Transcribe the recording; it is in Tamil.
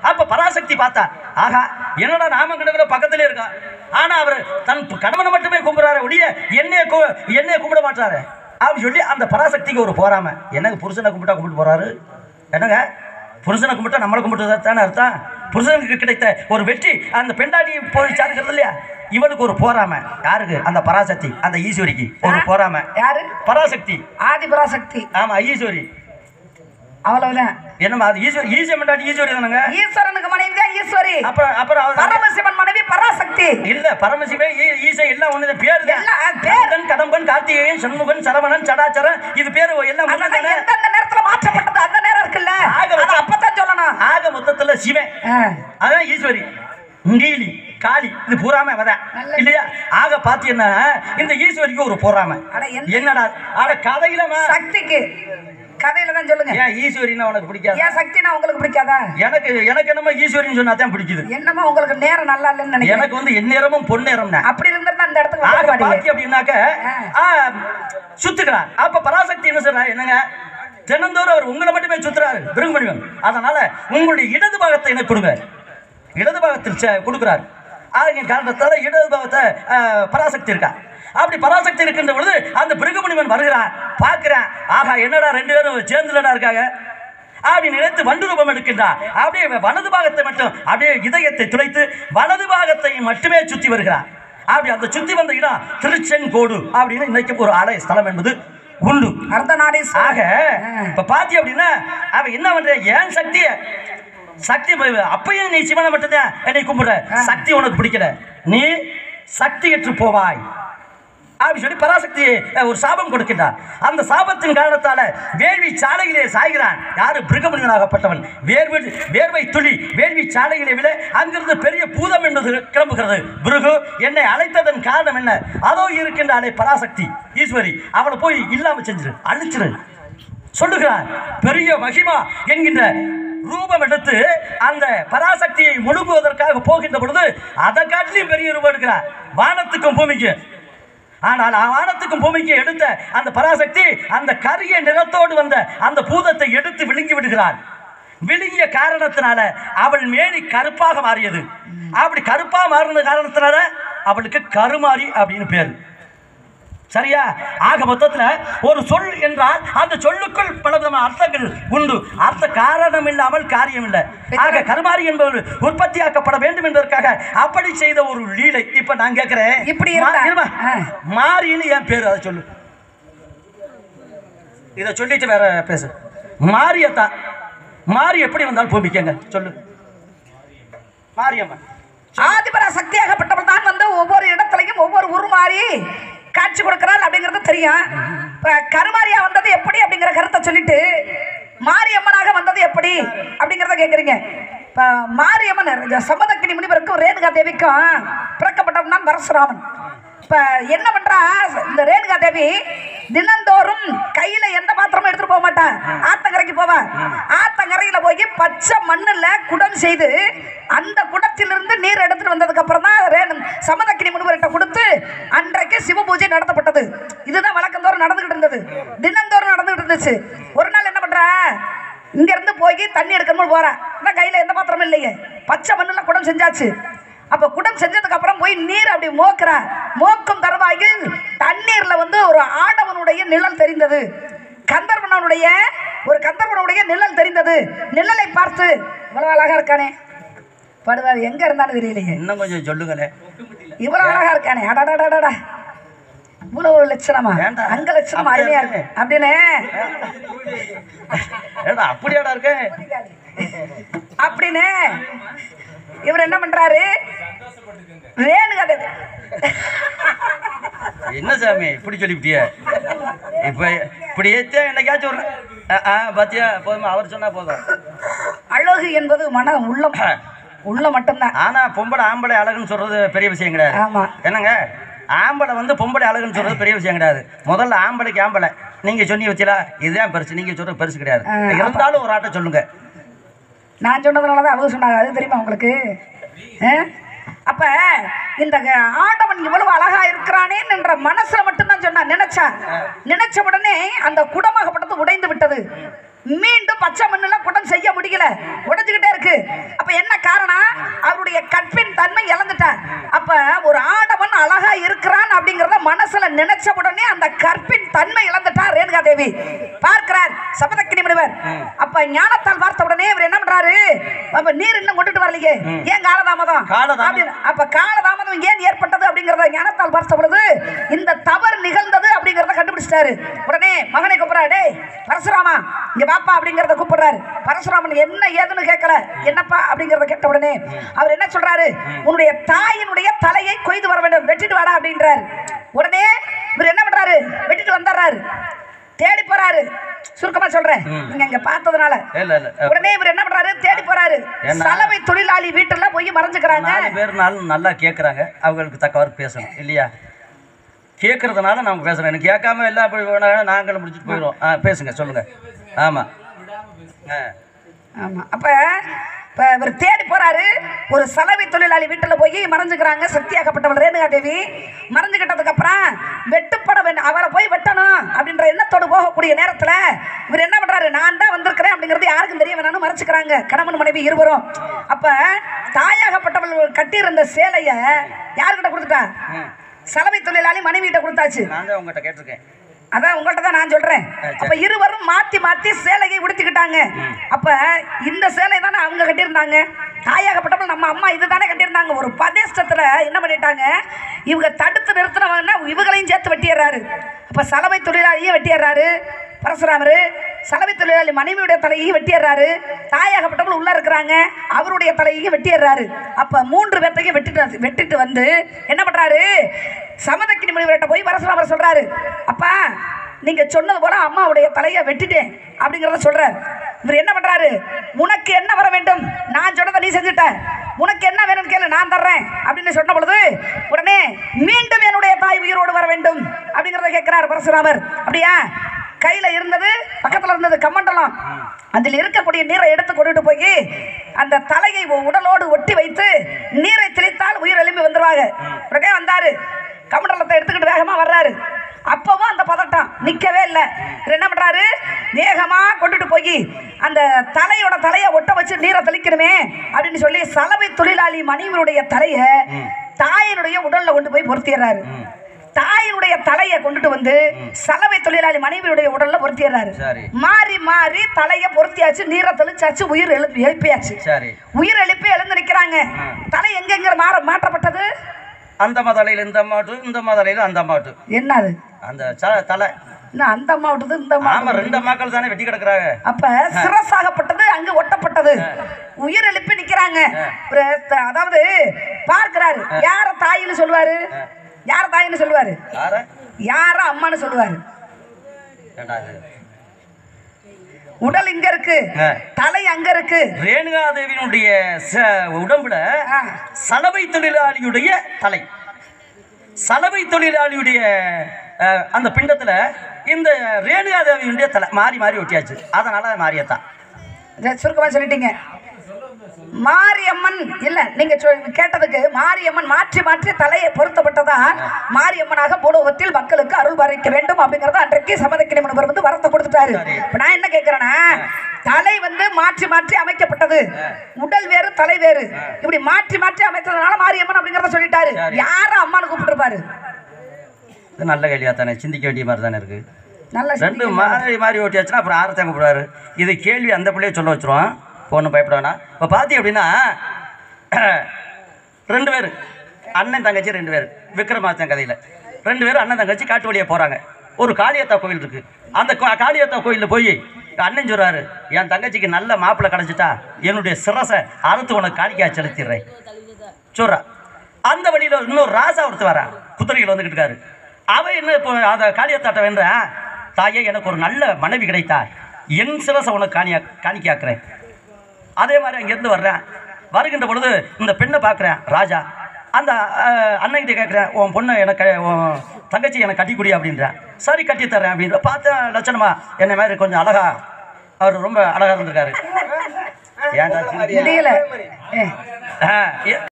அப்ப பராசக்தி பார்த்தா, ஆகா என்னடா நாம பக்கத்திலே இருக்கா, ஆனா அவர் தன் கணவனை மட்டுமே கும்பிடுறாரு ஒழிய என்னைய கும்பிட மாட்டாரு அப்படின்னு சொல்லி அந்த பராசக்திக்கு ஒரு போறாம. என்னங்க புருஷனை கும்பிட்டா கும்பிட்டு போறாரு, என்னங்க புருஷனை கும்பிட்டா நம்மளை கும்பிட்டு தானே அர்த்தம். புருஷனுக்கு கிடைத்த ஒரு வெற்றி அந்த பெண்டாடி போய் சாருக்கிறது இல்லையா, இவனுக்கு ஒரு போறாம. யாருக்கு? அந்த பராசக்தி, அந்த ஈஸ்வரிக்கு ஒரு போறாம. யாரு? பராசக்தி, ஆதி பராசக்தி. ஆமா ஈஸ்வரி, அவ்வளவுதான். என்னமா அது ஈஸ்வரி? ஈஸ்வரி தானங்க, ஈஸ்வரனுக்கு மனைவி தான் ஈஸ்வரி. அப்புறம் பரமசிவன் மனைவி பராசக்தி. இல்ல பரமசிவன் ஈசை எல்லாம் ஒண்ணு பேரு தான். கடம்பன், கார்த்திகேயன், சண்முகன், சரவணன், சடாச்சரன், இது பேரு எல்லாம் எந்த நேரத்துல மாற்றப்பட்டது அந்த நேரம் இருக்குல்ல, அப்பதான் சொல்லணும். ஆக மொத்தத்துல சிவன் அதான் ஈஸ்வரி, நீலி, காளி, இது பூராம வத இல்லையா. ஆக பாத்தீங்கன்னா இந்த ஈஸ்வரிக்கு ஒரு போறாம. என்னடா ஆட கதையில சக்திக்கு கதையில தான் சொல்லுங்க. ஏன் ஈஸ்வரினா உனக்கு பிடிக்காது? ஏன் சக்தினா உங்களுக்கு பிடிக்காதா? எனக்கு என்னமோ ஈஸ்வரின்னு சொன்னா தான் பிடிக்குது. என்னமோ உங்களுக்கு நேரம் நல்லா இல்லைன்னு நினைக்கிறேன். எனக்கு வந்து எந்நேரமும் பொன்னேரம்னா அப்படி இருந்தா அந்த இடத்துக்கு பாத்தி அப்படின்னாக்க சுத்துக்கிறான். அப்ப பராசக்தி என்ன சொல்றா, என்னங்க தினந்தோறும் அவர் உங்களை மட்டுமே சுத்துறாரு பிருங்கமணிவன், அதனால உங்களுடைய இடது பாகத்தை எனக்கு கொடுங்க. இடது பாகத்தில் கொடுக்குறாரு. காரணத்தால இடது பாகத்தை பராசக்தி இருக்கா. அப்படி பராசக்தி இருக்கின்ற பொழுது அந்த பிருங்கமணிவன் வருகிறான், பார்க்கிறான், ஆகா என்னடா ரெண்டு பேரும் சேர்ந்துலடா இருக்காங்க அப்படி நினைத்து வண்டு ரூபம் எடுக்கின்றான். அப்படியே வலது பாகத்தை மட்டும் அப்படியே இதயத்தை துளைத்து வலது பாகத்தை மட்டுமே சுத்தி வருகிறான். அப்படி அந்த சுத்தி வந்த இடம் திருச்செங்கோடு அப்படின்னு இன்னைக்கு ஒரு ஆலய ஸ்தலம் என்பது உண்டு. ஆக இப்ப பாத்தி அப்படின்னா அவன் என்ன பண்ற, ஏன் சக்திய சக்தி அப்பயும் நீ சிவனை மட்டும்தான் என்னை கும்பிடுற, சக்தி உனக்கு பிடிக்கல, நீ சக்தியற்று போவாய் அப்படி சொல்லி பராசக்தி ஒரு சாபம் கொடுக்கின்றார். அந்த சாபத்தின் காரணத்தால வேள்வி சாலையிலே சாய்கிறான். யாரு? பிருங்கமணிவனாகப்பட்டவன். வேர்வை துளி வேள்வி சாலையிலே விட அங்கிருந்து பெரிய பூதம் என்பது கிளம்புகிறது. பிருகு என்னை அழைத்ததன் காரணம் என்ன? அதோ இருக்கின்றாளே பராசக்தி ஈஸ்வரி, அவளை போய் இல்லாம செஞ்சிரு, அழிச்சிரு சொல்லுகிறான். பெரிய மகிமா என்கின்ற ரூபம் எடுத்து அந்த பராசக்தியை முழுங்குவதற்காக போகின்ற பொழுது அதை காட்டிலும் பெரிய ரூபம் எடுக்கிறார் வானத்துக்கும் பூமிக்கு. ஆனால் வானத்துக்கும் பூமிக்கு எடுத்த அந்த பராசக்தி அந்த கரிய நிறத்தோடு வந்த அந்த பூதத்தை எடுத்து விழுங்கி விடுகிறார். விழுங்கிய காரணத்தினால அவள் மேனி கருப்பாக மாறியது. அப்படி கருப்பா மாறின காரணத்தினால அவளுக்கு கருமாரி அப்படின்னு பேரு. சரியா? ஆக மொத்தத்தில் ஒரு சொல் என்றால் அந்த சொல்லுக்குள் பலவிதமான அர்த்தங்கள் உண்டு. அர்த்த காரணம் இல்லாமல் காரியம் இல்லை. ஆக கருமாரி என்பவர் உற்பத்தியாக்கப்பட வேண்டும் என்பதற்காக அப்படி செய்த ஒரு லீலை. இப்ப நான் கேட்கிறேன், இப்படி மாரின்னு என் பேரு, அதை சொல்லு. இதை சொல்லிட்டு வேற பேசு. மாரியத்தான், மாரி எப்படி வந்தாலும் பூமிக்கங்க சொல்லு. மாரியம்மன் ஆதிபரா சக்தியாகப்பட்டவள் தான் வந்து ஒவ்வொரு இடத்துலையும் ஒவ்வொரு உருமாறி காட்சி கொடுக்கிறாள் அப்படிங்கிறது தெரியும். கருமாரியா வந்தது எப்படி அப்படிங்கிற கருத்தை சொல்லிட்டு மாரியம்மனாக வந்தது எப்படி அப்படிங்கிறத கேட்குறீங்க. இப்போ மாரியம்மன் சமதக்கினி முனிவருக்கும் ரேணுகா தேவிக்கும் பிறக்கப்பட்டவன் தான் பரசுராமன். இப்போ என்ன பண்ணுறா இந்த ரேணுகா தேவி, தினந்தோறும் கையில் எந்த பாத்திரமும் எடுத்துகிட்டு போக மாட்டான், ஆத்தங்கரைக்கு போவான். ஆத்தங்கரையில் போய் பச்சை மண்ணில் குடம் செய்து அந்த குடத்திலிருந்து நீர் எடுத்துட்டு வந்ததுக்கு அப்புறம் தான் சமதக்கினி முனிவர்கிட்ட கொடுத்து அன்றைக்கு சிவ பூஜை நடத்தப்பட்டது. இதுதான் வழக்கந்தோறும் நடந்துகிட்டு இருந்தது, தினந்தோறும் நடந்துகிட்டு இருந்துச்சு. ஒரு நாள் என்ன பண்றா, இங்க இருந்து போய் தண்ணி எடுக்கணும் போறேன், கையில எந்த பாத்திரமும் இல்லையே, பச்சை மண்ணுல குடம் செஞ்சாச்சு. அப்ப குடம் செஞ்சதுக்கு அப்புறம் போய் நீர் அப்படி மோக்குறேன். மோக்கும் தருவாயில் தண்ணீர்ல வந்து ஒரு ஆடவனுடைய நிழல் தெரிந்தது, கந்தர்வனுடைய நிழல் தெரிந்தது. நிழலை பார்த்து இவ்வளவு அழகா இருக்கானே, படுவார் எங்க இருந்தாலும் தெரியலையே, இன்னும் கொஞ்சம் சொல்லுங்களேன், இவ்வளவு அழகா இருக்கானே, அடடடடா இவ்வளவு லட்சணமா, அங்க லட்சணமா அருமையா இருக்கு அப்படின்னு அப்படியாடா இருக்க அப்படின்னு இவர் என்ன பண்றாரு, ரேணுகா தேவி. என்ன சாமி இப்படி சொல்லிவிட்டிய, இப்ப இப்படி என்னைக்காச்சும் ஒரு பாத்தியா போதுமா, அவர் சொன்னா போதும். அழகு என்பது மன உள்ள மட்டும்தான். ஆனா பொம்பளை ஆம்பளை அழகுன்னு சொல்றது பெரிய விஷயம் கிடையாது. ஆமா என்னங்க, ஆம்பளை வந்து பொம்பளை அழகுன்னு சொல்றது பெரிய விஷயம் கிடையாது. முதல்ல ஆம்பளைக்கு ஆம்பளை நீங்க சொன்னி வச்சீங்களா, இதுதான் பெருசு, நீங்க சொல்றது பெருசு கிடையாது. இருந்தாலும் ஒரு ஆட்டை சொல்லுங்க. நான் சொன்னதுனாலதான் அவங்க சொன்னாங்க, அது தெரியுமா உங்களுக்கு? அப்ப இந்த ஆண்டவன் இவ்வளவு அழகா இருக்கிறானே என்ற மனசுல மட்டும்தான் சொன்னா. நினைச்ச உடனே அந்த குடமாகப்பட்டது உடைந்து விட்டது. மீண்டும் பச்சை மண்ணுல குடம் செய்ய முடியல, உடைஞ்சுக்கிட்டே இருக்கு. அப்ப என்ன மனசுல நினைச்ச உடனே அந்த கற்பின் தன்மை இழந்துட்டார் ரேணுகா தேவி. பார்க்கிறார் சபதக்கினி முனிவர். அப்ப ஞானத்தால் பார்த்த உடனே இவர் என்ன பண்றாரு, அப்ப நீர் இன்னும் கொண்டுட்டு வரலையே, ஏன் காலதாமதம்? அப்ப காலதாமதம் ஏன் ஏற்பட்டது அப்படிங்கறத ஞானத்தால் பார்த்த பொழுது இந்த தவறு நிகழ்ந்தது அப்படிங்கறத கண்டுபிடிச்சிட்டாரு. உடனே மகனை கூப்பிடுறாரு, டேய் பரசுராமா இங்க வாப்பா அப்படிங்கறத கூப்பிடுறாரு. பரசுராமன் என்ன ஏதுன்னு கேட்கல, என்னப்பா அப்படிங்கறத கேட்ட உடனே அவர் என்ன சொல்றாரு, உன்னுடைய தாயினுடைய தலையை கொய்து வர வேண்டும், வெட்டிட்டு வாடா அப்படின்றாரு. உடனே இவர் என்ன பண்றாரு, வெட்டிட்டு வந்துடுறாரு. தேடி போறாரு, சுருக்கமா சொல்றேன் நீங்க இங்க பார்த்ததுனால. உடனே இவர் என்ன பண்றாரு, தேடி போறாரு. சலவை தொழிலாளி வீட்டுல போய் மறைஞ்சுக்கிறாங்க. 4 பேர் நல்லா கேட்கறாங்க, அவங்களுக்கு தக்கவாறு பேசணும் இல்லையா? கேட்கறதுனால நாங்கள் பேசுறோம். எனக்கு கேட்காம எல்லாம் அப்படி நாங்களும் முடிச்சுட்டு போயிடுவோம். பேசுங்க, சொல்லுங்க. ஆமா ஆமா. அப்ப இவர் தேடி போறாரு. ஒரு சலவை தொழிலாளி வீட்டுல போய் மறைஞ்சுக்கிறாங்க. சக்தியாகப்பட்டவள் ரேணுகா தேவி மறைஞ்சுக்கிட்டதுக்கு அப்புறம் வெட்டுப்பட வேண்டும், அவரை போய் வெட்டணும் அப்படின்ற எண்ணத்தோடு போகக்கூடிய நேரத்துல இவர் என்ன பண்றாரு, நான் தான் வந்திருக்கிறேன் அப்படிங்கிறது யாருக்கும் தெரிய வேணாம்னு மறைச்சுக்கிறாங்க கணவன் மனைவி இருவரும். அப்ப தாயாகப்பட்டவள் கட்டியிருந்த சேலைய யாருக்கிட்ட கொடுத்துட்டா, சலவை தொழிலாளி மனைவி கிட்ட கொடுத்தாச்சு. நான் தான் உங்ககிட்ட கேட்டிருக்கேன். அதான் உங்கள்கிட்ட தான் நான் சொல்றேன். அப்ப இருவரும் மாத்தி மாத்தி சேலையை உடுத்திக்கிட்டாங்க. அப்ப இந்த சேலை தானே அவங்க கட்டியிருந்தாங்க, தாயாகப்பட்டவள் நம்ம அம்மா இதுதானே கட்டியிருந்தாங்க. ஒரு பதேஷ்டத்துல என்ன பண்ணிட்டாங்க, இவங்க தடுத்து நிறுத்தினவங்கன்னா இவங்களையும் சேர்த்து வெட்டிடுறாரு. அப்ப சலவை தொழிலாளியும் வெட்டிடுறாரு பரசுராமரு, சலவை தொழிலாளி மனைவியுடைய தலையையும் வெட்டிடுறாரு. தாயாகப்பட்டவள் உள்ள இருக்கிறாங்க, அவருடைய தலையையும் வெட்டிடுறாரு. அப்ப 3 பேர்த்தையும் வெட்டிட்டு வந்து என்ன பண்றாரு, சமதக்கினி முனிவர்கிட்ட போய் பரசுராமர் சொல்றாரு, அப்பா நீங்க சொன்னது போல அம்மாவுடைய தலையை வெட்டிட்டேன் அப்படிங்கிறத சொல்றாரு. இவர் என்ன பண்றாரு, உனக்கு என்ன வர வேண்டும், நான் சொன்னதை நீ செஞ்சுட்ட, உனக்கு என்ன வேணும்னு கேளு நான் தர்றேன் அப்படின்னு சொன்ன பொழுது உடனே மீண்டும் என்னுடைய தாய் உயிரோடு வர வேண்டும் அப்படிங்கிறத கேட்கிறார் பரசுராமர். அப்படியா, கையில இருந்தது பக்கத்துல இருந்தது கமண்டலம், அதில் இருக்கக்கூடிய நீரை எடுத்து கொண்டுட்டு போய் அந்த தலையை உடலோடு ஒட்டி வைத்து நீரை தெளித்தால் உயிர் எழும்பி வந்துருவாங்க. உடனே வந்தாரு, கமண்டலத்தை எடுத்துக்கிட்டு வேகமா வர்றாரு. அப்பவும் அந்த பதட்டம் நிக்கவே இல்லை. என்ன பண்றாரு, வேகமா கொண்டுட்டு போய் அந்த தலையை ஒட்ட வச்சு நீரை தெளிக்கணுமே அப்படின்னு சொல்லி சலவை தொழிலாளி மனைவியுடைய தலையை தாயினுடைய உடல்ல கொண்டு போய் பொருத்திடுறாரு. தாயினுடைய தலையை கொண்டுட்டு வந்து சலவை தொழிலாளி மனைவியுடைய உடல்ல பொருத்திடுறாரு. மாறி மாறி தலையை பொருத்தியாச்சு, நீரை தெளிச்சாச்சு, உயிர் எழுப்பியாச்சு. உயிர் எழுப்பி எழுந்து நிக்கிறாங்க. தலை எங்க மாற்றப்பட்டது, அந்த மதலையில இந்த மாட்டு, இந்த மதலையில அந்த மாட்டு. என்னது அந்த தலை அந்த அம்மாவுட்டது இந்த அம்மா 2 அம்மாக்கள் தானே வெட்டி கிடக்குறாங்க. அப்ப சிரசாகப்பட்டது அங்க ஒட்டப்பட்டது, உயிர் எழுப்பி நிக்கிறாங்க. அதாவது பார்க்கிறாரு, யார தாயின்னு சொல்லுவாரு, யார தாயின்னு சொல்லுவாரு, யார அம்மான்னு சொல்லுவாரு. உடல் இங்க இருக்கு, தலை அங்க இருக்கு. ரேணுகா தேவியினுடைய உடம்புல சலவை தொழிலாளியுடைய தலை, சலவை தொழிலாளியுடைய அந்த பிண்டத்துல இந்த ரேணுகா தேவியுடைய தலை மாறி மாறி ஒட்டியாச்சு. அதனால மாரியத்தான். சுருக்கமா சொல்லிட்டீங்க. மாரியம்மன் இல்ல, நீங்க கேட்டதுக்கு மாரியம்மன் மாற்றி மாற்றி தலையை பொருத்தப்பட்டதா மாரியம்மனாக பூலோகத்தில் மக்களுக்கு அருள் பாலிக்க வேண்டும் அப்படிங்கறத அன்றைக்கு சமதக்கினி முனிவர் வந்து வரத்தை கொடுத்துட்டாரு. இப்ப நான் என்ன கேட்கிறேன்னா, தலை வந்து மாற்றி மாற்றி அமைக்கப்பட்டது, உடல் வேறு தலை வேறு, இப்படி மாற்றி மாற்றி அமைத்ததுனால மாரியம்மன் அப்படிங்கறத சொல்லிட்டாரு. யாரும் அம்மானு கூப்பிட்டுருப்பாரு. நல்ல கேள்வியா தானே, சிந்திக்க வேண்டிய மாதிரி தானே இருக்கு. நல்ல 2 மாறி மாறி ஓட்டியாச்சுன்னா அப்புறம் ஆரத்தாங்க கூப்பிடுவாரு. இது கேள்வி அந்த பிள்ளைய சொல்ல வச்சிருவோம், ஒன்றும் பயப்பட வேணாம். இப்போ பார்த்தி அப்படின்னா 2 பேர் அண்ணன் தங்கச்சி, 2 பேர் விக்ரமாதித்தன் கதையில் 2 பேரும் அண்ணன் தங்கச்சி காட்டு வழியாக போகிறாங்க. ஒரு காளியத்தா கோயில் இருக்குது. அந்த காளியத்தா கோயிலில் போய் அண்ணன் சொல்கிறாரு, என் தங்கச்சிக்கு நல்ல மாப்பிள்ளை கிடச்சிட்டா என்னுடைய சிரசை அறுத்து உனக்கு காணிக்கா செலுத்திடுறேன் சொல்கிறா. அந்த வழியில் இன்னொரு ராசா ஒருத்தர் வரா, குதிரையில் வந்துக்கிட்டு இருக்காரு. அவன் என்ன இப்போ அதை காளியத்தாட்ட வேண்டாம், தாயே எனக்கு ஒரு நல்ல மனைவி கிடைத்தா என் சிரசை உனக்கு காணிக்காக்குறேன். அதே மாதிரி அங்கேருந்து வர்றேன். வருகின்ற பொழுது இந்த பெண்ணை பார்க்குறேன் ராஜா. அந்த அண்ணன்கிட்ட கேட்குறேன், உன் பொண்ணை எனக்கு உன் தங்கச்சி எனக்கு கட்டிக்குடி அப்படின்றேன். சரி கட்டி தரேன் அப்படின்ற பார்த்தேன். லட்சணமா என்ன மாதிரி கொஞ்சம் அழகா, அவர் ரொம்ப அழகாக இருந்திருக்காரு. ஏன்டா